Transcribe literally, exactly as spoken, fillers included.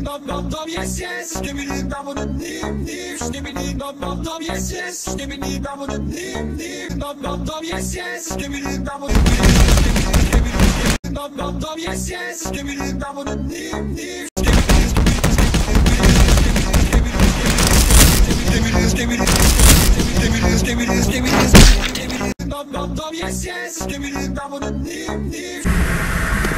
dum dum dum yes yes, skibbity dum dum dim dim, skibbity dum dum dum yes yes, skibbity dum dum dim dim, dum dum dum yes yes, skibbity dum dum dim, dum dum dum yes yes, skibbity dum dum dim dim, dum dum dum yes yes, skibbity dum dum dim dim.